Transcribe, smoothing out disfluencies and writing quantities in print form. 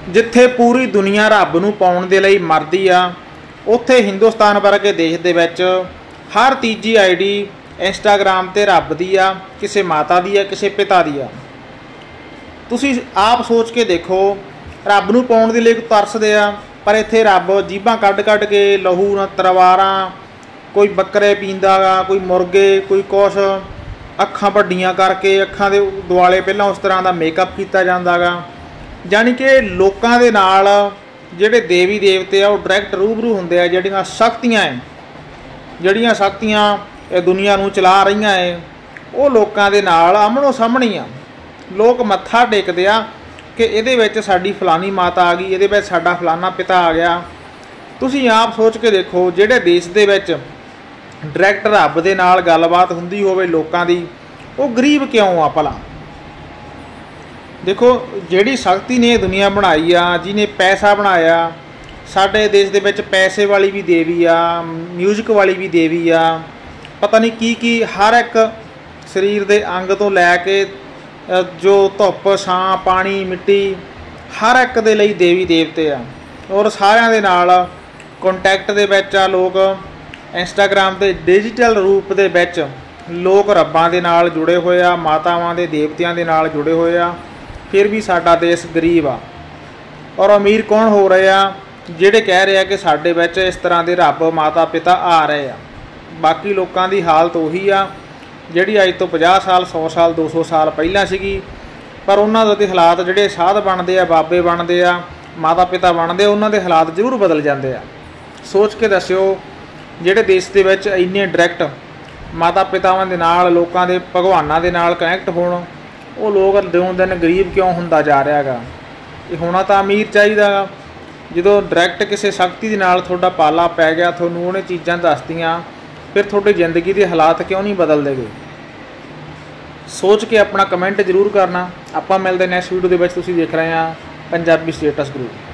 जिथे पूरी दुनिया रब नूं पाउण दे लई मरदी आ, उत्थे हिंदुस्तान वर्गे देश दे विच हर तीजी आईडी इंस्टाग्राम ते रब दी आ, किसी माता दी आ, किसी पिता दी आ। तुसीं आप सोच के देखो, रब नूं पाउण दे लई तरसदे आ, पर इत्थे रब जीभां कढ कढ के लहू न तलवारां, कोई बकरे पींदा गा, कोई मुर्गे, कोई कुछ, अखां वड्डियां करके अखां दे दुआले पहलां उस तरह दा मेकअप कीता जांदा गा। जानी कि लोकां दे नाल जिहड़े देवी देवते आ वो डायरैक्ट रूबरू हुंदे आ। जिहड़ियां शक्तियां है, जिहड़ियां शक्तियां इह दुनिया नूं चला रहीआं है, वो लोकां दे नाल आमणो सामणी आ। लोग मत्था टेकदे आ कि इहदे विच साडी फलानी माता आ गई, इहदे विच साडा फलाना पिता आ गया। तुसीं आप सोच के देखो, जिहड़े देश दे विच डायरैक्ट रब दे नाल गलबात हुंदी होवे लोकां दी, वो गरीब क्यों आ भला? देखो, जिहड़ी शक्ति ने दुनिया बनाई आ, जिन्हें पैसा बनाया, साडे देश दे विच पैसे वाली भी देवी आ, म्यूजिक वाली भी देवी आ, पता नहीं की हर एक शरीर दे अंग तो लैके जो धुप छां पानी मिट्टी हर एक दे लई देवी देवते आ। और सारिਆਂ दे नाल कॉन्टैक्ट दे विच आ। लोग इंस्टाग्राम ते डिजिटल रूप दे विच लोग रब्बां दे नाल जुड़े होए आ, मातावां दे देवतियां दे नाल जुड़े होए आ। फिर भी साडा देश गरीब आ। और अमीर कौन हो रहे आ? जिहड़े कह रहे आ कि साडे विच इस तरह दे रब माता पिता आ रहे आ। बाकी लोकां दी हालत उही आ जिहड़ी अज तो 50 साल 100 साल 200 साल पहलां सीगी। पर उन्हां दे हालात जिहड़े साध बनदे आ, बाबे बनदे आ, माता पिता बनदे आ, उन्हां दे हालात जरूर बदल जांदे आ। सोच के दस्सिओ, जिहड़े देश दे विच इन्ने डायरैक्ट माता पितावां दे नाल लोकां दे भगवानां दे नाल कनैक्ट होण, वो लोग दिनों दिन गरीब क्यों हुंदा जा रहा गा? ये होना तो अमीर चाहिदा गा। जो डायरैक्ट किसी शक्ति दे नाल तुहाडा पाला पै गया, तुहानूं उहने चीज़ां दसदियां, फिर तुहाडी जिंदगी के हालात क्यों नहीं बदलदे गए? सोच के अपना कमेंट जरूर करना। आपां मिलदे नैक्सट वीडियो दे विच। तुसीं देख रहे हैं पंजाबी स्टेटस ग्रुप।